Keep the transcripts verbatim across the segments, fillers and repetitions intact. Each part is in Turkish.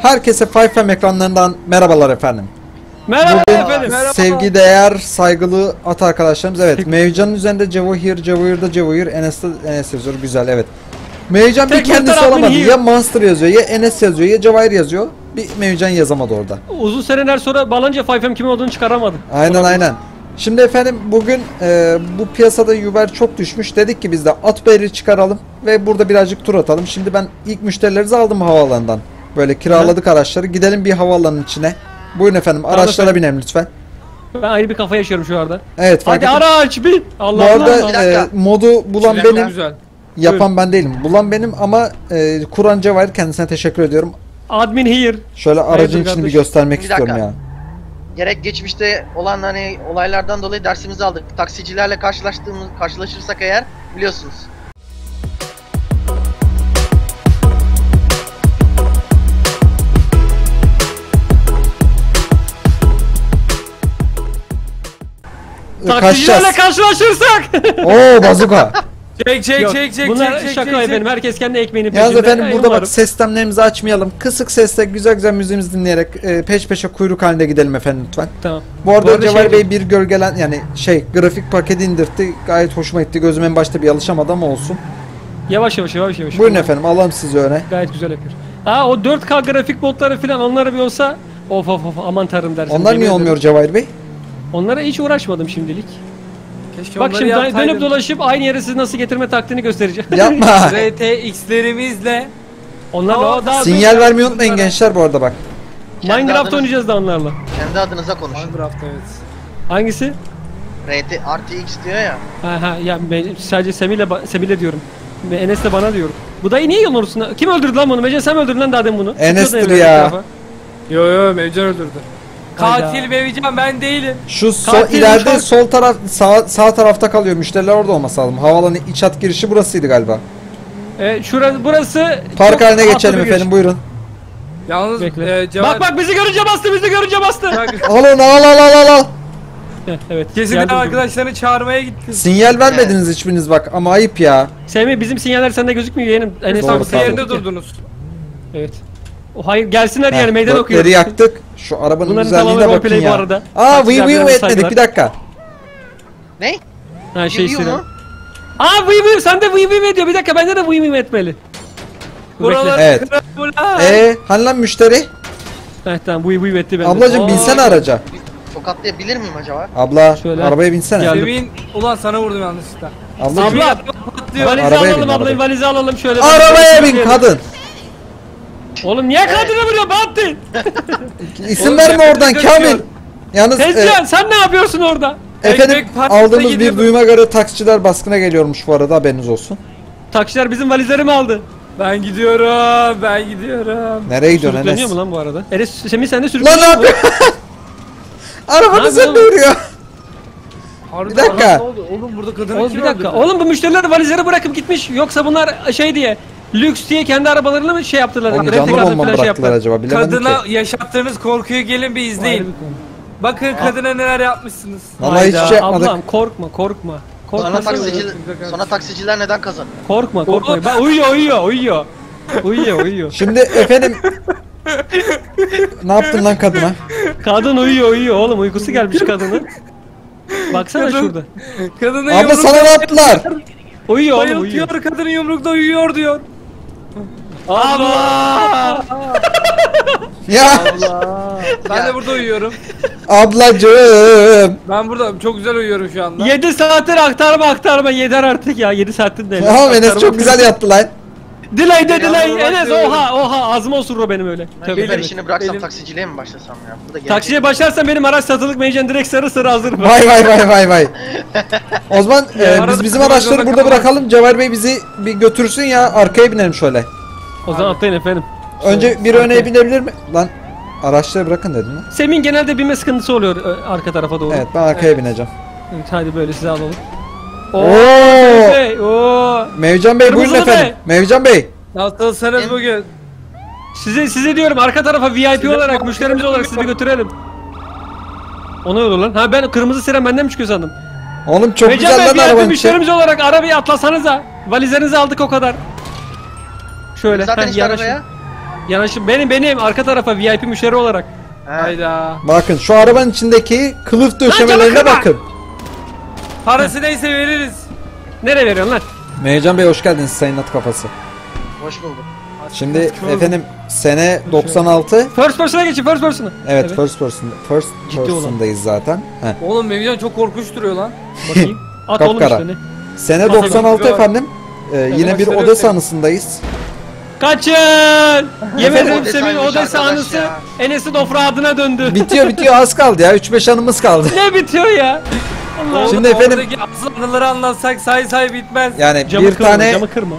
Herkese five M ekranlarından merhabalar efendim. Merhaba Bugün efendim. Merhaba. sevgi değer, saygılı at arkadaşlarımız. Evet, Mevcan'ın üzerinde Cevahir, Cevahir'de Cevahir, Enes'te Enes yazıyor. Güzel, evet. Mevcan bir kendisi olamadı. Ya Monster yazıyor, ya Enes yazıyor, ya Cevahir yazıyor. Bir Mevcan yazamadı orada. Uzun seneler sonra Balınca five M kim olduğunu çıkaramadı. Aynen aynen. Şimdi efendim bugün e, bu piyasada Uber çok düşmüş. Dedik ki biz de at bayrağı çıkaralım ve burada birazcık tur atalım. Şimdi ben ilk müşterilerimizi aldım havaalanından. Böyle kiraladık Hı. araçları. Gidelim bir havaalanının içine. Buyurun efendim, araçlara binelim lütfen. Ben ayrı bir kafa yaşıyorum şu anda. Evet, fark hadi araç bin. Allah Bu arada Allah. E, modu bulan Çilek benim. Güzel. Yapan Buyurun. ben değilim. Bulan benim ama e, Kur'an Cevahir, kendisine teşekkür ediyorum. Admin here. Şöyle aracın içini bir göstermek bir istiyorum ya. Gerek geçmişte olan hani olaylardan dolayı dersimizi aldık. Taksicilerle karşılaştığımız karşılaşırsak eğer biliyorsunuz. Taksicilerle karşılaşırsak. Oo, bazuka. Çek çek Yok, çek çek bunlar çek, şaka çek, efendim. çek. Herkes kendi ekmeğini peşinde. Yalnız efendim burada umarım. bak, ses sistemlerimizi açmayalım. Kısık sesle güzel güzel müziğimizi dinleyerek e, peş peşe kuyruk halinde gidelim efendim lütfen. Tamam. Bu arada, Bu arada Cevahir şey... Bey bir gölgelen yani şey grafik paketi indirtti. Gayet hoşuma gitti. Gözüm en başta bir alışamadı ama olsun. Yavaş yavaş yavaş yavaş. Buyurun efendim, alalım sizi öne. Gayet güzel yapıyor. Ha, o dört K grafik modları falan, onları bir olsa of of of aman tanrım dersin. Onlar niye olmuyor Cevahir Bey? Onlara hiç uğraşmadım şimdilik. Keşke Bak şimdi dönüp dolaşıp aynı yere siz nasıl getirme taktiğini göstereceğim. Yapma. R T X'lerimizle Onlarla o daha sinyal vermeyi unutmayın gençler bu arada bak. Minecraft adınız, oynayacağız da onlarla. Kendi adınıza konuşun. Minecraft, evet. Hangisi? R T R T X diyor ya. Ha ha ya ben sadece Semih'le Semih'le diyorum. Ve Enes'le bana diyorum. Bu dayı niye yolun ortasında? Kim öldürdü lan bunu? Mece sen mi öldürdün lan daha demin bunu? Enes'tir ya. Yo yo Mevcan öldürdü. Katil Mevcan, ben değilim. Şu sol Katil ileride uçak. sol taraf sağ sağ tarafta kalıyor. Müşteriler orada olması lazım. Havaalanı iç hat girişi burasıydı galiba. Evet, şurası burası. Park haline atlı geçelim bir efendim, giriş. buyurun. Yalnız Bekle. e, Cevat... Bak bak bizi görünce bastı, bizi görünce bastı. Alın al al al al al. Heh, evet. Kesinlikle geldim. arkadaşlarını çağırmaya gitti. Sinyal vermediniz hiçbiriniz bak, ama ayıp ya. Semih, bizim sinyaller sende gözükmüyor yeğenim. Enes Doğru, abi pardon. Yerinde durdunuz. Evet. O hayır, gelsinler Heh, yani, meydan dörtleri okuyoruz. yaktık. Şu arabanın Bunların güzelliğine tamamen bakın roleplay bu ya. arada. Aa, Taksiler vıy vıy biraz etmedik, saygılar. bir dakika. Ne? Ha şey Biliyor istiyorum. mu? Aa vıy vıy, sen de vıy vıy ediyor. Bir dakika, bende de vıy vıy etmeli. Buralar Evet. kırık. Eee hani lan müşteri? Heh tamam, vıy vıy etti bende. Ablacım Aa, binsene araca. Tokatlayabilir miyim acaba? Abla Şöyle. arabaya binsene. Gel. Semin, ulan sana vurdum yanlışlıkla. Ablacım Abla, Patlıyor. valizi Arabaya alalım bin, ablayı, arabaya. valizi alalım şöyle. arabaya bin kadın. Oğlum niye kadına vuruyor Bahattin? İsim Oğlum, verme yakın oradan kaçıyor. Kamil. Yalnız e, Tezcan sen ne yapıyorsun orada? efendim Ekmek partisine aldığımız bir gidiyordu. duyuma göre taksiciler baskına geliyormuş bu arada, haberiniz olsun. Taksiler bizim valizleri mi aldı? Ben gidiyorum, ben gidiyorum. Nereye gidiyorsun Sürükleniyor Enes? mu lan bu arada? Enes, Semih sen de Lan sürükleniyor ne mu? yapıyorsun? Arabanın Ne üzerinde yapıyorsun? vuruyor. Harbiden Bir dakika. ne oldu? Oğlum burada kadını Oğlum kim bir dakika. öldürdü? Oğlum bu müşteriler valizleri bırakıp gitmiş. Yoksa bunlar şey diye, lüks diye kendi arabalarını mı şey yaptılar? Oğlum Rentek canlı aldı bomba mı falan şey bıraktılar yaptılar. acaba, bilemedim Kadına ki. yaşattığınız korkuyu gelin bir Ayrı izleyin. bir konu. Bakın kadına neler yapmışsınız. Vallahi hiçbir Hayda, şey yapmadık. Ablam korkma korkma. Korkma, Sonra, sen taksici, öyle. sonra taksiciler neden kazanıyor? korkma korkma. Ben uyuyor uyuyor uyuyor. Uyuyor uyuyor. Şimdi efendim ne yaptın lan kadına? Kadın uyuyor uyuyor oğlum, uykusu gelmiş kadının. Baksana Kadın- şurada. Kadını Abla sana ne yaptılar? Uyuyor oğlum uyuyor. bayıltıyor, kadının yumrukta uyuyor diyor. Allah! Ya Ben Ya. de burada uyuyorum. ablacığım. Ben burada çok güzel uyuyorum şu anda. yedi saattir aktarma aktarma yeter artık ya, yedi saattir değil. Tamam, Enes Aktarma çok güzel yattı lan. Delay de delay Yalnız Enes, bakıyorum. oha oha ağzıma osurur benim öyle. Ben Tövbe Uber tövbe. işini bıraksam Benim- taksiciliğe mi başlasam ya? Bu da gelecek. Taksiye başlarsan benim araç satılık meycan direkt sarı sarı hazır. Vay vay vay vay vay. O zaman e, biz arada bizim kırmızı araçları yolda burada kalamaz. bırakalım. Cevher Bey bizi bir götürsün ya, arkaya binelim şöyle. O zaman atlayın efendim. Önce bir öne binebilir mi? Lan araçları bırakın dedim lan. Semin genelde binme sıkıntısı oluyor ö, arka tarafa doğru. Evet, ben arkaya bineceğim. Evet, hadi böyle size alalım. Oo! Oo! Bey, oo! Mevcan Bey buyurun Kırmızılı efendim. Mevcan Bey. Nasılsınız Em- bugün? Size size diyorum, arka tarafa V I P Size olarak, bak- müşterimiz olarak sizi bir götürelim. O ne olur lan? Ha, ben kırmızı siren benden mi çıkıyor sandım? Oğlum çok Mecem güzel Bey, lan V I P arabanın içi. müşterimiz olarak arabayı atlasanıza. Valizlerinizi aldık o kadar. Şöyle. Zaten heh, işte yanaşın. arabaya. Yanaşın benim benim arka tarafa V I P müşteri olarak. He. Hayda. Bakın şu arabanın içindeki kılıf döşemelerine kırma! bakın. Parası neyse veririz. Nereye veriyorsun lan? Meycan Bey hoş geldiniz Sayın At Kafası. Hoş bulduk. Şimdi efendim sene doksan altı. First person'a geçin first person'a. Evet, first person first Ciddi olan. person'dayız zaten. Heh. Oğlum Mevcan çok korkunç duruyor lan. Bakayım. At oğlum Kapkara. işte ne? Sene Masa doksan altı gibi. efendim. Ee, yine bir gösteriyor Odessa seni. anısındayız. Kaçın! Yemin ederim Odessa'ymış Semih'in Odessa arkadaş anısı ya. Enes'in ofradına döndü. Bitiyor bitiyor az kaldı ya. üç beş anımız kaldı. Ne bitiyor ya? Allah. Oğlum, Şimdi efendim- oradaki asıl anıları anlatsak say say bitmez. Yani Camı bir kırma, tane camı kırma.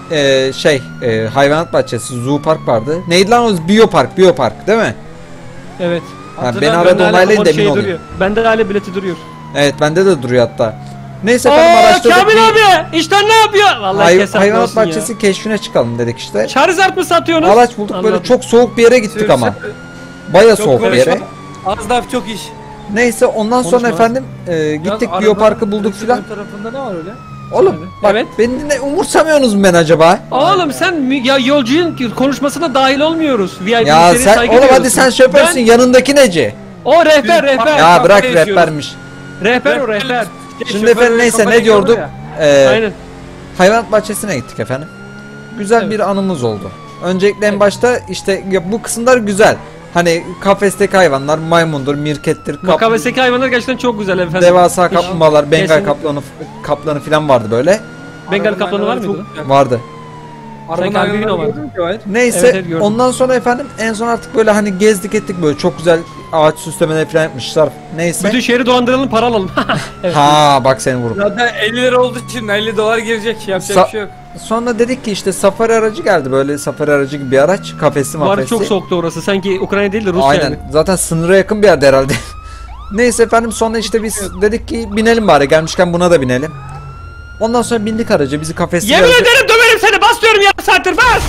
e, şey e, hayvanat bahçesi, zoo park vardı. Neydi lan o? Biyopark, biyopark değil mi? Evet. Ha, beni Hatırlamıyorum, aradı Bende hala onaylayın da o emin şey olayım. duruyor. Bende hala bileti duruyor. Evet bende de duruyor hatta. Neyse efendim Ooo araştırdık. Kamil bir abi işten ne yapıyor? Vallahi hay- keser hayvanat olsun ya. bahçesi keşfine çıkalım dedik işte. Charizard mı satıyorsunuz? Araç bulduk böyle Anladım. çok soğuk bir yere gittik Sür- ama. sür- Baya Çok soğuk bir konuşma. yere. Az laf çok iş. Neyse ondan sonra Konuşma. efendim e, gittik Yalnız biyoparkı arabanın bulduk ön filan. tarafında ne var öyle? Oğlum bak Evet. beni ne umursamıyorsunuz mu ben acaba? Oğlum sen mü- ya yolcunun konuşmasına dahil olmuyoruz. V I P Ya müşteriye sen saygı oğlum hadi duyuyorsun. sen şoförsün Ben- yanındaki neci? O rehber Biz- rehber. Ya kafayı bırak yaşıyoruz. rehbermiş. Rehber o rehber. Şimdi Şoför efendim öyle neyse kafayı ne diyorduk? yiyor Ee, Aynen. hayvanat bahçesine gittik efendim. Güzel Evet. bir anımız oldu. Öncelikle en Evet. başta işte ya bu kısımlar güzel. Hani kafesteki hayvanlar maymundur, mirkettir, kap- Makabeseki hayvanlar gerçekten çok güzel efendim. devasa Hiç- kaplumbağalar, Bengal Kesinlikle. kaplanı kaplanı falan vardı böyle. Bengal Arabanın kaplanı var aynaları mıydı? çok güzel. Vardı. Arabanın Sen kalbin aynaları o vardı. gördün mü Cevahir? Neyse Evet, evet, gördüm. ondan sonra efendim en son artık böyle hani gezdik ettik böyle çok güzel ağaç süslemeleri falan yapmışlar. Neyse. Bütün şehri dolandıralım para alalım. evet. Ha bak seni vurup. Zaten elli lira oldu şimdi elli dolar girecek yapacak Sa- bir şey yok. Sonra dedik ki işte safari aracı geldi böyle safari aracı gibi bir araç kafesli Bu arada mafesi. çok soğuktu orası. Sanki Ukrayna değil de Rusya Aynen yani. zaten sınıra yakın bir yerde herhalde. Neyse efendim sonra işte biz dedik ki binelim bari gelmişken buna da binelim. Ondan sonra bindik araca bizi kafesli Yemin aracı- ederim döverim seni. Bas diyorum ya saattir bas.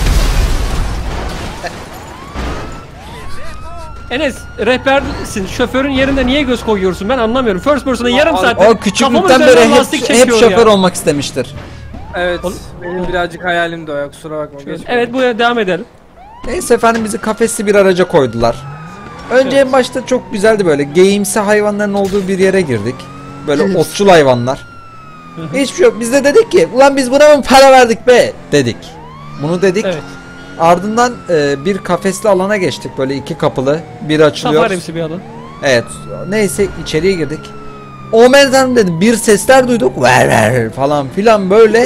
Enes rehbersin. Şoförün yerinde niye göz koyuyorsun? Ben anlamıyorum. First person'a yarım Abi, saattir O kafamın küçüklükten üzerinden beri hep, lastik hep çekiyor şoför ya. olmak istemiştir. Evet Oğlum- benim birazcık hayalim de o ya kusura bakma. Geç. Evet buraya devam edelim. Neyse efendim bizi kafesli bir araca koydular. Önce Evet. en başta çok güzeldi böyle geyimsi hayvanların olduğu bir yere girdik. Böyle otçul hayvanlar. Hiçbir şey yok. Biz de dedik ki ulan biz buna mı para verdik be dedik. Bunu dedik. Evet. Ardından e, bir kafesli alana geçtik böyle iki kapılı. Biri açılıyor. Safarimsi bir alan. Evet. Neyse içeriye girdik. O merdan dedim bir sesler duyduk. Ver ver falan filan böyle.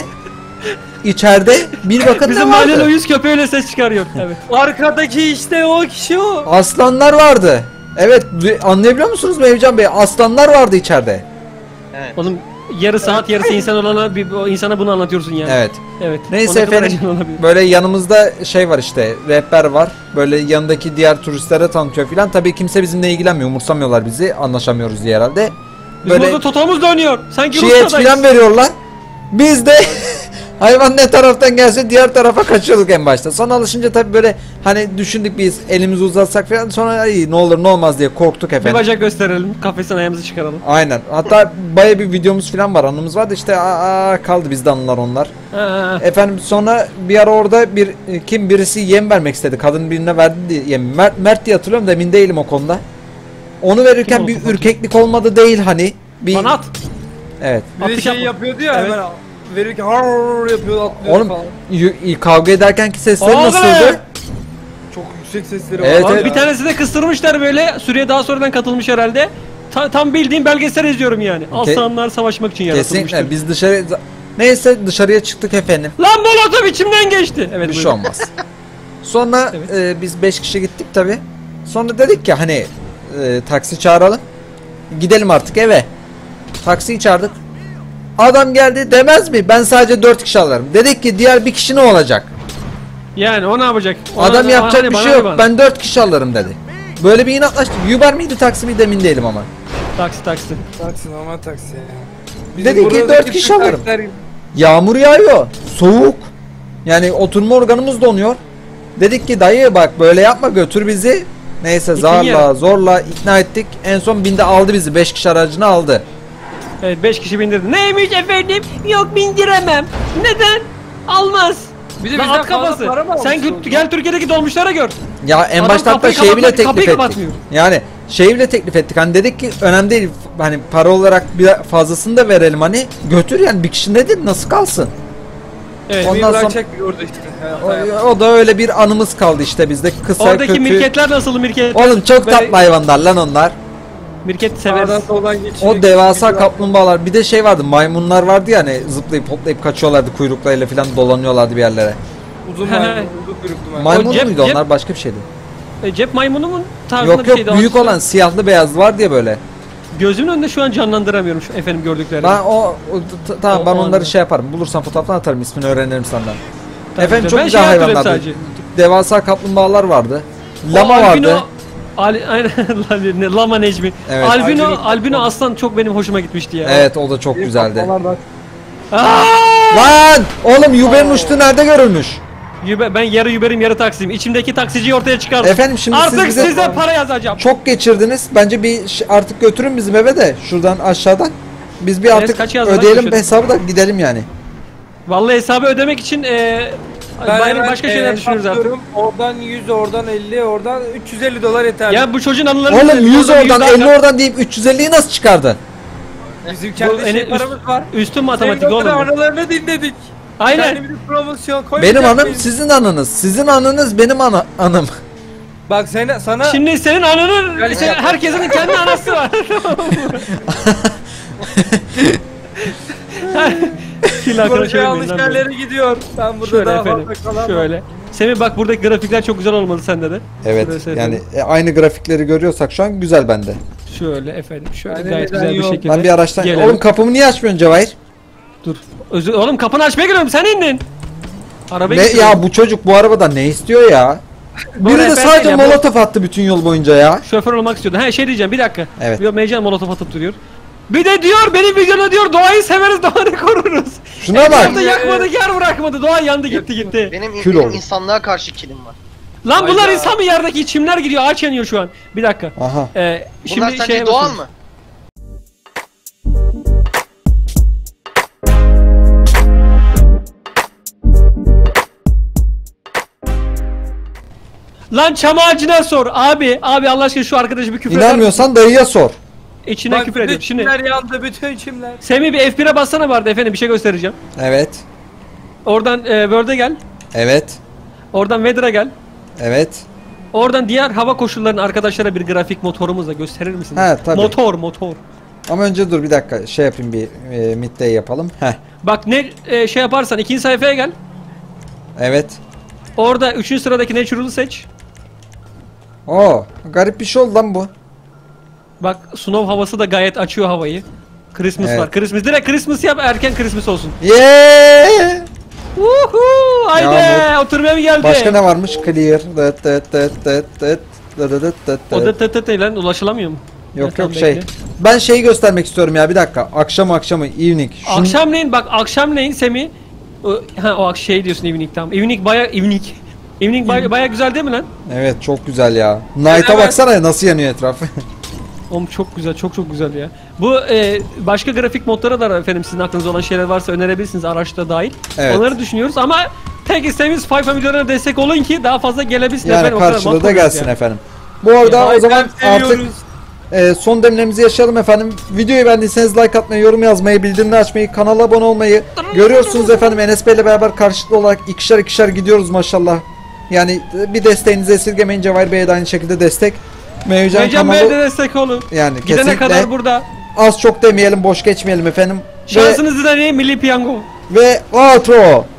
İçeride bir bakın Bizim ne mahallenin o vardı. yüz köpeğiyle ses çıkarıyor. Evet. Arkadaki işte o kişi o. Aslanlar vardı. Evet du- anlayabiliyor musunuz Mevcan Bey? Aslanlar vardı içeride. Evet. Oğlum yarı saat yarısı insan olana bir o insana bunu anlatıyorsun yani. Evet. Evet. Neyse O ne kadar efendim, acı olabilir. Böyle yanımızda şey var işte rehber var. Böyle yanındaki diğer turistlere tanıtıyor filan. Tabii kimse bizimle ilgilenmiyor. Umursamıyorlar bizi. Anlaşamıyoruz diye herhalde. Bizim Böyle orada totomuz dönüyor. Sanki çiğ et Rusya'dayız. filan veriyorlar. Biz de hayvan ne taraftan gelse diğer tarafa kaçıyorduk en başta. Sonra alışınca tabii böyle hani düşündük biz elimizi uzatsak falan. Sonra ay, ne olur ne olmaz diye korktuk Bir efendim. bacak gösterelim. Kafesten ayağımızı çıkaralım. Aynen. Hatta baya bir videomuz falan var. Anımız vardı işte aa, kaldı bizde anılar onlar. Ha, Efendim sonra bir ara orada bir kim birisi yem vermek istedi. Kadın birine verdi diye yem. Mert, Mert diye hatırlıyorum da emin değilim o konuda. Onu verirken Kim bir oldu bakayım? ürkeklik olmadı değil hani. Bir Bana at. evet. Bir de Attık şey yapma. yapıyordu ya Evet. hemen verirken har yapıyor atlıyor Oğlum falan. y- y- kavga ederkenki sesleri Oğlum! nasıldı? Çok yüksek sesleri Evet, var. Abi evet. bir tanesi de kıstırmışlar böyle. Suriye daha sonradan katılmış herhalde. Ta- tam bildiğim belgesel izliyorum yani. Aslanlar savaşmak için yaratılmıştır. Kesinlikle biz dışarı neyse dışarıya çıktık efendim. Lan molotov içimden geçti. Evet Bir şey buyurun. olmaz. Sonra Evet. e, biz beş kişi gittik tabi. Sonra dedik ki hani e, taksi çağıralım. Gidelim artık eve. Taksiyi çağırdık. Adam geldi demez mi? Ben sadece dört kişi alırım. Dedik ki diğer bir kişi ne olacak? Yani o ne yapacak? Ona- Adam yapacak hani bir bana şey ne yok. bana? Ben dört kişi alırım dedi. Böyle bir inatlaştık. Uber miydi taksi miydi emin değilim ama. Taksi taksi. Taksi normal taksi. Dedi ki dört kişi alırım. Yağmur yağıyor. Soğuk. Yani oturma organımız donuyor. Dedik ki dayı bak böyle yapma götür bizi. Neyse zarla yere. zorla ikna ettik. En son binde aldı bizi. Beş kişi aracını aldı. Evet beş kişi bindirdi. Neymiş efendim? Yok bindiremem. Neden? Almaz. Bir de Lan bizden at fazla kafası. para mı Sen almışsın gü- oğlum? gel Türkiye'deki dolmuşlara gör. Ya en Adam başta hatta kapıyı şey bile kapatmak- teklif kapıyı ettik. kapatmıyor. Yani şey bile teklif ettik. Hani dedik ki önemli değil. Hani para olarak bir fazlasını da verelim hani. Götür yani bir kişi nedir? Nasıl kalsın? Evet. Ondan Ondan sonra- sonra orada işte. O, o da öyle bir anımız kaldı işte bizde. Kısa Oradaki kötü. mirketler nasıl mirket? Oğlum çok Böyle- tatlı hayvanlar lan onlar. Mirket Sağdan severiz. soldan geçiyor. O devasa kaplumbağalar. Bir de şey vardı. Maymunlar vardı ya hani zıplayıp hoplayıp kaçıyorlardı kuyruklarıyla falan dolanıyorlardı bir yerlere. Uzun maymun, uzun kuyruklu maymun. Maymun cep- muydu cep- onlar? Başka bir şeydi. E, cep maymunu mu tarzında Yok bir yok şeydi. büyük Onun- olan siyahlı beyaz var diye böyle. Gözümün önünde şu an canlandıramıyorum şu efendim gördüklerimi. Ben o, o- t- tamam O- ben o onları anladım. şey yaparım. Bulursam fotoğraftan atarım ismini öğrenirim senden. Tabii Efendim ki. çok Ben güzel şey hatırlıyorum hayvanlardı. sadece. Devasa kaplumbağalar vardı. Lama O albino- vardı. Al, aynen Lama Necmi. Evet. Albino, Albino- albino aslan çok benim hoşuma gitmişti ya. Evet o da çok güzeldi. Aa! Lan oğlum Yuber'in uçtuğu nerede görülmüş? Yübe- ben yarı Uber'im yarı taksiyim. İçimdeki taksiciyi ortaya çıkardım. Efendim şimdi Artık siz bize size para yazacağım. çok geçirdiniz. Bence bir ş- artık götürün bizim eve de şuradan aşağıdan. Biz bir Evet, artık kaç yazdı lan ödeyelim köşede? hesabı da gidelim yani. Vallahi hesabı ödemek için e, Ben bayram hemen, başka e, şeyler düşünürüz artık. hesaplıyorum. Oradan yüz, oradan elli, oradan üç yüz elli dolar yeter. Ya bu çocuğun anılarını... Oğlum yüz oradan yüz elli oradan deyip üç yüz elliyi nasıl çıkardın? Bizim kendi Bu şey ene- paramız var. Üstün matematik Senin oğlum. oğlum. bu. Anılarını dinledik. Aynen. Kendimize promosyon koymayacak Benim anım mıyız? sizin anınız. Sizin anınız benim ana anım. Bak sen, sana... Şimdi senin anının, Yani- senin- herkesin kendi anası var. Fil hakkında Proje şey yanlış bilmem ne. yerlere gidiyor. Ben burada Şöyle daha efendim. fazla kalamam. Şöyle. Semih bak buradaki grafikler çok güzel olmalı sende de. Evet Şurası yani efendim. e, aynı grafikleri görüyorsak şu an güzel bende. Şöyle efendim. Şöyle Yani gayet neden güzel bir yok? şekilde. Ben bir araçtan... gelelim. Oğlum kapımı niye açmıyorsun Cevahir? Dur. Özür oğlum kapını açmaya geliyorum. Sen indin. Arabaya Ne gidiyorum. ya bu çocuk bu arabadan ne istiyor ya? Bu Biri de rehber sadece değil ya, bu- molotof attı bütün yol boyunca ya. Şoför olmak istiyordu. Ha şey diyeceğim bir dakika. Evet. Bir Meycan molotof atıp duruyor. Bir de diyor benim videoda diyor doğayı severiz doğayı koruruz. Şuna bak. Etrafta yakmadı yer bırakmadı doğa yandı gitti gitti. Benim, Kül benim oldu. insanlığa karşı kilim var. Lan bunlar Hayda. insan mı yerdeki çimler gidiyor ağaç yanıyor şu an. Bir dakika. Aha. Ee, Bunlar şimdi sence şeye doğal bakın. mı? Lan çam ağacına sor abi. Abi Allah aşkına şu arkadaşı bir küfür eder misin? İnanmıyorsan dayıya sor. İçine Bak küfür ediyor. bütün Şimdi çimler yandı, bütün çimler. Semih bir F bire bassana vardı efendim bir şey göstereceğim. Evet. Oradan e, Word'e gel. Evet. Oradan Weather'a gel. Evet. Oradan diğer hava koşullarını arkadaşlara bir grafik motorumuzla gösterir misiniz? He, tabii. Motor motor. Ama önce dur bir dakika şey yapayım bir e, midday yapalım. Heh. Bak ne e, şey yaparsan ikinci sayfaya gel. Evet. Orada üçüncü sıradaki Natural'ı seç. Oo, garip bir şey oldu lan bu. Bak snow havası da gayet açıyor havayı. Christmas Evet. var. Christmas direkt Christmas yap erken Christmas olsun. Yeee! Uhu haydi Yağmur. oturmaya mı geldi? Başka ne varmış? Clear. Dıt dıt dıt dıt dıt dıt dıt dıt O dıt. da tı tı tı lan ulaşılamıyor mu? Yok Tamam, yok şey. bekle. Ben şeyi göstermek istiyorum ya bir dakika. Akşam akşamı evening. Şun- Akşamleyin bak akşamleyin Semih o, ha o ak- şey diyorsun evening tamam. Evening baya evening. Evening baya, baya güzel değil mi lan? Evet çok güzel ya. Night'a Evet. baksana ya nasıl yanıyor etraf. Oğlum çok güzel çok çok güzel ya. Bu e, başka grafik modlara da efendim sizin aklınızda olan şeyler varsa önerebilirsiniz araçta dahil. Evet. Onları düşünüyoruz ama tek isteğimiz FIFA videolarına destek olun ki daha fazla gelebilsin Yani efendim. o kadar karşılığı da mahvoluruz gelsin ya. efendim. Bu arada Ay, o zaman ben artık seviyoruz. e, son demlerimizi yaşayalım efendim. Videoyu beğendiyseniz like atmayı, yorum yazmayı, bildirimleri açmayı, kanala abone olmayı. Görüyorsunuz efendim Enes Bey ile beraber karşılıklı olarak ikişer ikişer gidiyoruz maşallah. Yani e, bir desteğinizi esirgemeyin. Cevahir Bey'e de aynı şekilde destek. Mevcan Meycan Bey'e de kanalı destek olun. yani Gidene kesinlikle kadar burada. az çok demeyelim, boş geçmeyelim efendim. Ve, Şansınızı da ne? Milli Piyango. ve outro.